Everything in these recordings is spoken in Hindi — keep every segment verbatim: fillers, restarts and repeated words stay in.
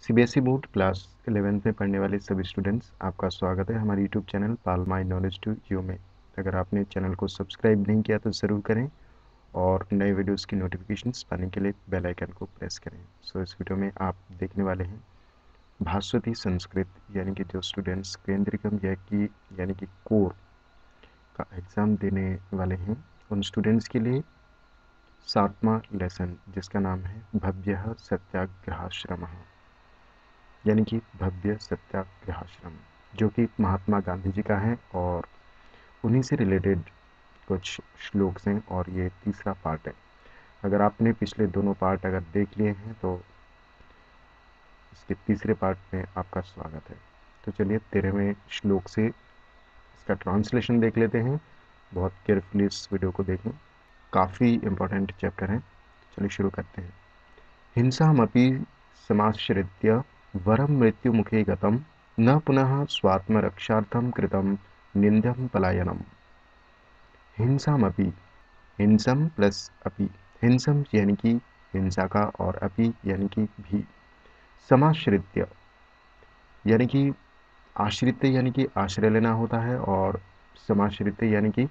सीबीएसई बोर्ड क्लास इलेवेंथ में पढ़ने वाले सभी स्टूडेंट्स, आपका स्वागत है हमारे YouTube channel pal my knowledge to you में। अगर आपने चैनल को सब्सक्राइब नहीं किया तो ज़रूर करें और नए वीडियोस की नोटिफिकेशंस पाने के लिए बेल आइकन को प्रेस करें। सो इस वीडियो में आप देखने वाले हैं भास्वती संस्कृत, यानी कि जो स्टूडेंट्स केंद्रिकम या कि यानी कि कोर का एग्ज़ाम देने वाले हैं उन स्टूडेंट्स के लिए सातवां लेसन, जिसका नाम है भव्यः सत्याग्रहाश्रमः, यानी कि भव्य सत्याग्रहाश्रम, जो कि महात्मा गांधी जी का है और उन्हीं से रिलेटेड कुछ श्लोक हैं और ये तीसरा पार्ट है। अगर आपने पिछले दोनों पार्ट अगर देख लिए हैं तो इसके तीसरे पार्ट में आपका स्वागत है। तो चलिए तेरहवें श्लोक से इसका ट्रांसलेशन देख लेते हैं। बहुत केयरफुली इस वीडियो को देखें, काफ़ी इम्पोर्टेंट चैप्टर है। चलिए शुरू करते हैं। हिंसामपि समाश्रित्य वरम मृत्यु मुखे गतम न पुनः स्वात्मरक्षार्थम कृतम निंद्यम पलायनम। हिंसामपि, हिंसम प्लस अपि, हिंसम यानी कि हिंसा का और अपि यानी कि भी, समाश्रित्य यानी कि आश्रित यानी कि आश्रय लेना होता है और समाश्रित यानी कि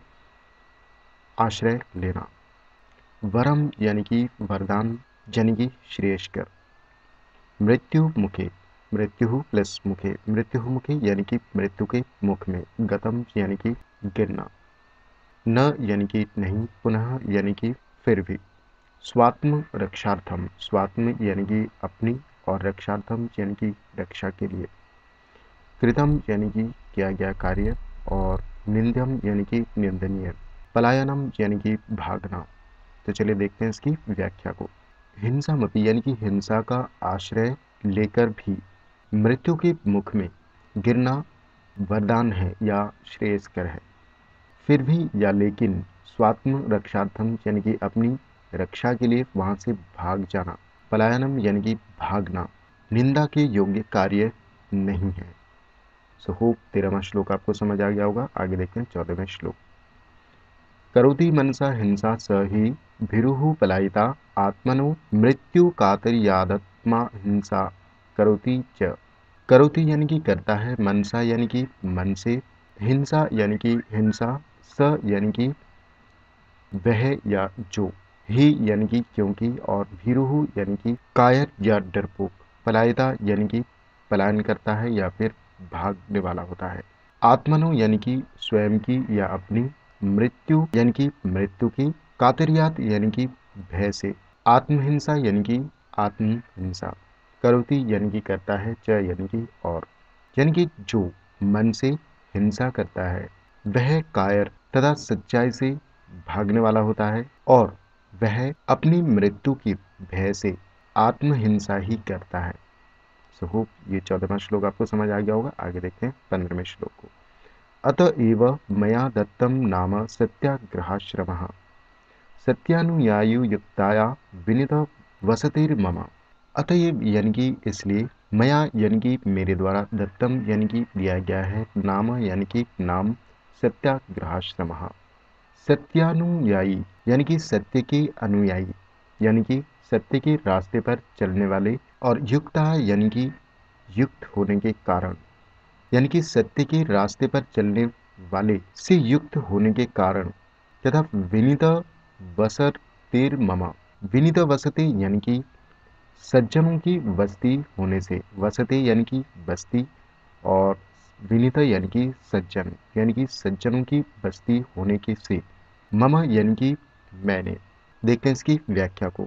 आश्रय लेना। वरम यानी कि वरदान यानी कि श्रेयस्कर। मृत्यु मुखे, मृत्यु प्लस मुखे, मृत्यु मुखे यानी कि मृत्यु के मुख में, गतम यानी कि गिरना, न यानी कि नहीं, पुनः यानी कि फिर भी, स्वात्म रक्षार्थम, स्वात्म यानी कि अपनी और रक्षार्थम यानी कि रक्षा के लिए, कृतम यानी कि किया गया कार्य और निंद्यम यानी कि निंदनीय, पलायनम यानी कि भागना। तो चलिए देखते हैं इसकी व्याख्या को। हिंसामपि यानी कि हिंसा का आश्रय लेकर भी मृत्यु के मुख में गिरना वरदान है या श्रेयस्कर है। फिर भी या लेकिन स्वात्म रक्षार्थम यानी कि अपनी रक्षा के लिए वहां से भाग जाना, पलायनम यानी कि भागना निंदा के योग्य कार्य नहीं है। सो होप तेरहवां श्लोक आपको समझ आ गया होगा। आगे देखते हैं चौदहवें श्लोक। करोति मनसा हिंसा स ही भीरुः पलायिता आत्मनो मृत्यु कातर्यादात्मा हिंसा करोति च। करोति यानी कि करता है, मनसा यानी कि मन से, हिंसा यानी कि हिंसा, स यानी कि वह या जो, ही यानी कि क्योंकि, और भीरुः यानी कि कायर या डरपोक, पलायिता यानी कि पलायन करता है या फिर भागने वाला होता है, आत्मनो यानी कि स्वयं की या अपनी, मृत्यु यानी कि मृत्यु की, कातरियात यानी कि भय से, आत्महिंसा यानी कि आत्महिंसा, करोति यानी कि करता है, च यानी कि और, यानी कि जो मन से हिंसा करता है वह कायर तथा सच्चाई से भागने वाला होता है और वह अपनी मृत्यु की भय से आत्महिंसा ही करता है। सो होप ये चौदहवां श्लोक आपको समझ आ गया होगा। आगे देखते हैं पंद्रहवें श्लोक को। अतएव मया दत्तम नाम सत्याग्रहाश्रमः सत्यानुयायुक्ताया विनित वसतिर्मम। अतएव यानी कि इसलिए, मया यानी कि मेरे द्वारा, दत्तम यानी कि दिया गया है, नाम यानी कि नाम, सत्याग्रहाश्रमः सत्यानुयायी यानी कि सत्य के अनुयायी, यानी कि सत्य के रास्ते पर चलने वाले, और युक्ता यानी कि युक्त होने के कारण, यानी कि सत्य के रास्ते पर चलने वाले से युक्त होने के कारण, तथा विनीत वसतेर मम, विनीत वसते यानी कि सज्जनों की बस्ती होने से, वसते यानी कि बस्ती, और विनीत यानी कि सज्जन, यानी कि सज्जनों की बस्ती होने के से, मम यानी कि मैंने। देखते हैं इसकी व्याख्या को।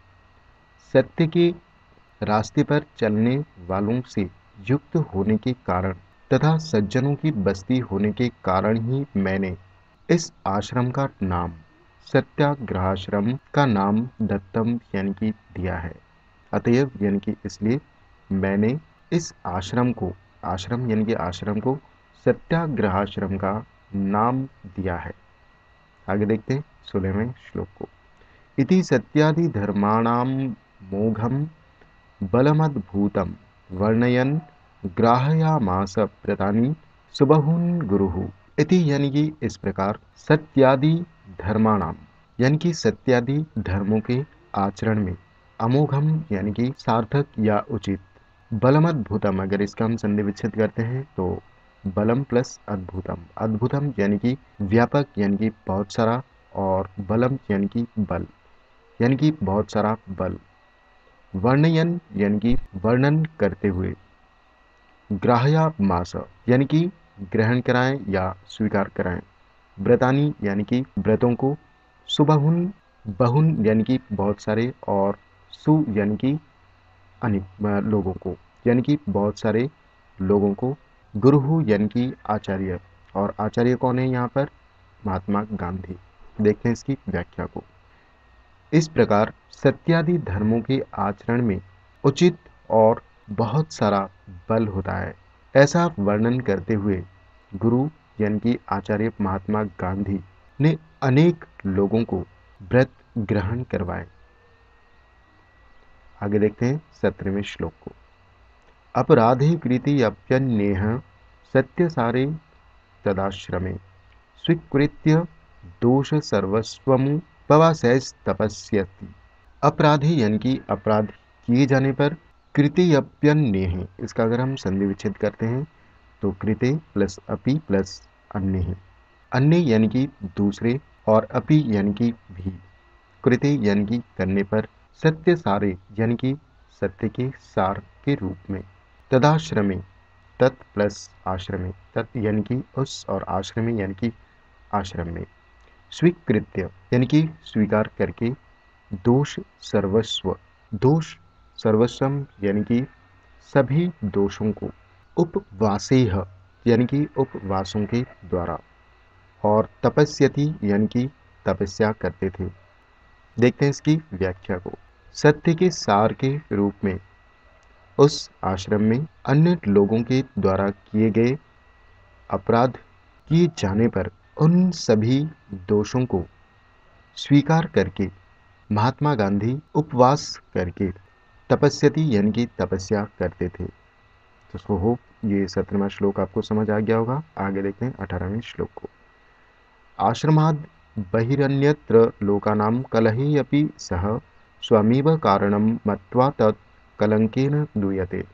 सत्य के रास्ते पर चलने वालों से युक्त होने के कारण तथा सज्जनों की बस्ती होने के कारण ही मैंने इस आश्रम का नाम, सत्याग्रहाश्रम का नाम दत्तम यानी कि दिया है। अतएव यानी कि इसलिए मैंने इस आश्रम को, आश्रम यानी कि आश्रम को सत्याग्रहाश्रम का नाम दिया है। आगे देखते हैं सोलहवें श्लोक को। इति सत्यादि धर्माणां मोघम बलमद्भूतं वर्णयन् ग्राहयामास प्रतानि सुबहुन् गुरुः। इति यानी कि इस प्रकार, सत्यादि धर्माणाम यानी कि सत्यादि धर्मों के आचरण में, अमोघम यानी कि सार्थक या उचित, बलम अद्भुतम, अगर इसका हम संधि विच्छेद करते हैं तो बलम प्लस अद्भुतम। अद्भुतम यानी कि व्यापक यानी कि बहुत सारा, और बलम यानी कि बल यानी कि बहुत सारा बल। वर्णयन यानी कि वर्णन करते हुए। ग्राह्या मास यानी कि ग्रहण कराएं या स्वीकार कराएं। व्रतानी यानी कि व्रतों को। सुबहुन बहुन यानी कि बहुत सारे, और सु यानी कि अनेक लोगों को, यानी कि बहुत सारे लोगों को। गुरु यानी कि आचार्य, और आचार्य कौन है यहाँ पर? महात्मा गांधी। देखते हैं इसकी व्याख्या को। इस प्रकार सत्यादि धर्मों के आचरण में उचित और बहुत सारा बल होता है, ऐसा वर्णन करते हुए गुरु यानी कि आचार्य महात्मा गांधी ने अनेक लोगों को व्रत ग्रहण करवाए। आगे देखते हैं सत्रहवें श्लोक को। अपराधे कृति अप्यन्येह सत्यसारे तदाश्रमे स्वीकृत्य दोष सर्वस्वमु पवासैस्तपस्यति। अपराधी यानी कि अपराध किए जाने पर, कृति अप्यन्येह, इसका अगर हम संधि विच्छेद करते हैं तो कृते प्लस अपि प्लस अन्य। अन्य यानी कि दूसरे, और अपि यानी कि भी। कृते यानी कि करने पर, सत्य सारे यानी कि सत्य के सार के रूप में। तदाश्रमे, तत् प्लस आश्रमे, तत् यानी कि उस, और आश्रमे यानी कि आश्रम में। स्वीकृत्य यानी कि स्वीकार करके। दोष सर्वस्व, दोष सर्वस्वम यानी कि सभी दोषों को। उपवासेह यानी कि उपवासों के द्वारा। और तपस्यति यानी कि तपस्या करते थे। देखते हैं इसकी व्याख्या को। सत्य के सार के रूप में उस आश्रम में अन्य लोगों के द्वारा किए गए अपराध किए जाने पर उन सभी दोषों को स्वीकार करके महात्मा गांधी उपवास करके तपस्यति यानी कि तपस्या करते थे। तो सो होप ये सत्रहवां श्लोक आपको समझ आ गया होगा। आगे देखते हैं अठारहवें श्लोक को। आश्रमाद् बहिरन्यत्र लोकानां कलहे अपि सः स्वमेव कारणं मत्वा तत् कलंकेन दूयते।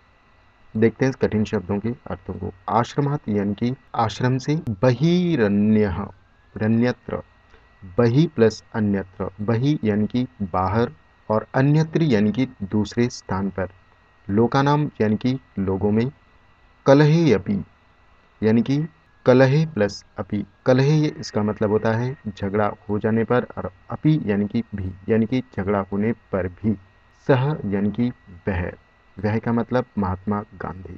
देखते हैं इस कठिन शब्दों के अर्थों को। आश्रमात् यानी कि आश्रम से, बहिरन्यः रन्यत्र, बहि प्लस अन्यत्र, बहि यानी कि बाहर, और अन्यत्र यानी कि दूसरे स्थान पर। लोकानाम यानी कि लोगों में। कलहे अपि यानी कि कलहे प्लस अपि। कलहे इसका मतलब होता है झगड़ा हो जाने पर, और अपि यानी कि भी, यानी कि झगड़ा होने पर भी। सह यानी कि वह, वह का मतलब महात्मा गांधी।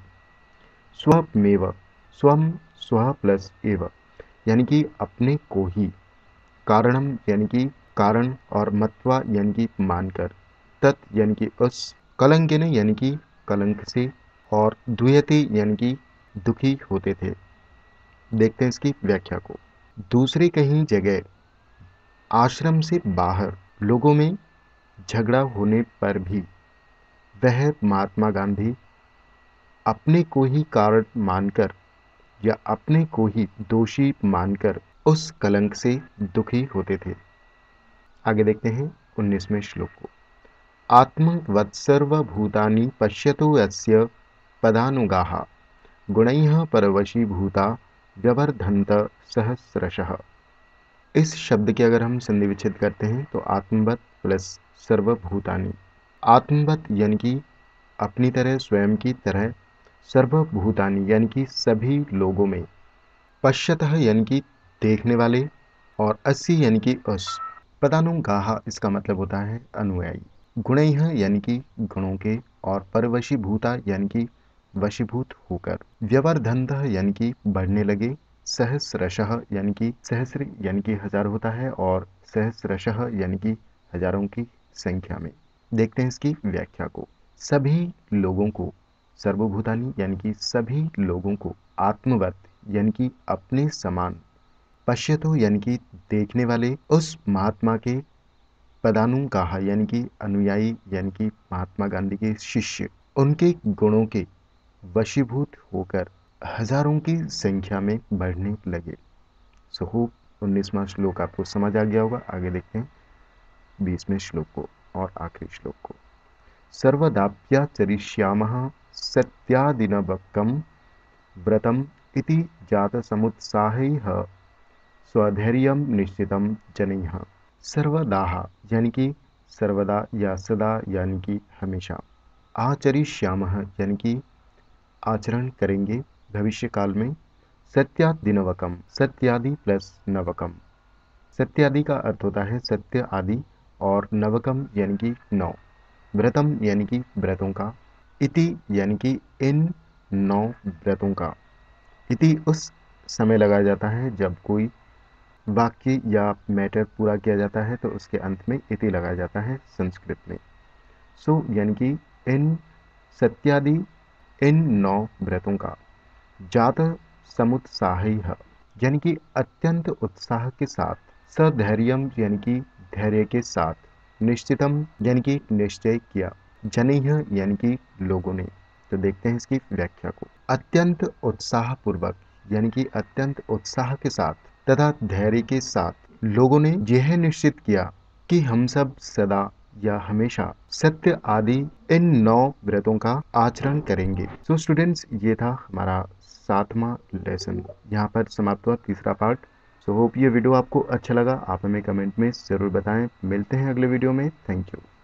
स्वमेव, स्वम स्व प्लस एव यानी कि अपने को ही। कारणम यानी कि कारण, और मत्वा यानी कि मानकर। तत् यानी कि उस। कलंकेन यानी कि कलंक से, और द्वयते यानी कि दुखी होते थे। देखते हैं इसकी व्याख्या को। दूसरी कहीं जगह आश्रम से बाहर लोगों में झगड़ा होने पर भी वह महात्मा गांधी अपने को ही कारण मानकर, या अपने को ही दोषी मानकर उस कलंक से दुखी होते थे। आगे देखते हैं उन्नीसवें श्लोक को। आत्मवत् सर्वभूतानि पश्यतो यस्य पदानुगाः गुणैः परवशीभूता व्यवर्धन्त सहस्रशः। इस शब्द के अगर हम संधि विच्छेद करते हैं तो आत्मवत् प्लस सर्वभूतानि। आत्मवत् यानी कि अपनी तरह, स्वयं की तरह। सर्वभूतानि यानी कि सभी लोगों में। पश्यतः यानी कि देखने वाले, और अस्सी यानी कि उस। पदानुगाह इसका मतलब होता है अनुयायी। गुणैः यानी कि गुणों के, और परवशीभूता यानी कि वशीभूत होकर। व्यवर्धन्तः यानी कि बढ़ने लगे। सहस्रशः यानी कि सहस्र यानी कि हजार होता है, और सहस्रशः यानी कि हजारों की संख्या में। देखते हैं इसकी व्याख्या को। सभी लोगों को, सर्वभूतानि यानी कि सभी लोगों को। आत्मवत यानी कि अपने समान। पश्यतो यानी कि देखने वाले उस महात्मा के। पदानुगाह यानी कि अनुयायी, यानी कि महात्मा गांधी के शिष्य, उनके गुणों के वशीभूत होकर हजारों की संख्या में बढ़ने लगे। सो होप उन्नीसवां श्लोक आपको समझ आ गया होगा। आगे देखते हैं बीसवें श्लोक को और आखिरी श्लोक को। सर्वदाप्याचरिष्यामः सत्यादिनवकं व्रतम् इति जातसमुत्साहैः स्वधैर्यं निश्चितं जनैः। सर्वदाह यानी कि सर्वदा या सदा यानी कि हमेशा। आचरिष्यामः यानी कि आचरण करेंगे भविष्य काल में। सत्यादिनवकम, सत्यादि प्लस नवकम। सत्यादि का अर्थ होता है सत्य आदि और नवकम यानी कि नौ। व्रतम यानी कि व्रतों का। इति यानी कि इन नौ व्रतों का। इति उस समय लगाया जाता है जब कोई वाक्य या मैटर पूरा किया जाता है तो उसके अंत में इति लगाया जाता है संस्कृत में। सो so, यानी कि इन सत्यादि इन नौ व्रतों का। जात समुत्साहैः यानी कि अत्यंत उत्साह के साथ। सधैर्यम यानी कि धैर्य के साथ। निश्चितम यानी कि निश्चय किया। जनैः यानी कि लोगों ने। तो देखते हैं इसकी व्याख्या को। अत्यंत उत्साह पूर्वक यानी कि अत्यंत उत्साह के साथ तथा धैर्य के साथ लोगों ने यह निश्चित किया कि हम सब सदा या हमेशा सत्य आदि इन नौ व्रतों का आचरण करेंगे। सो स्टूडेंट्स, ये था हमारा सातवां लेसन, यहाँ पर समाप्त हुआ तीसरा पार्ट। सो होप ये वीडियो आपको अच्छा लगा। आप हमें कमेंट में ज़रूर बताएं। मिलते हैं अगले वीडियो में। Thank you.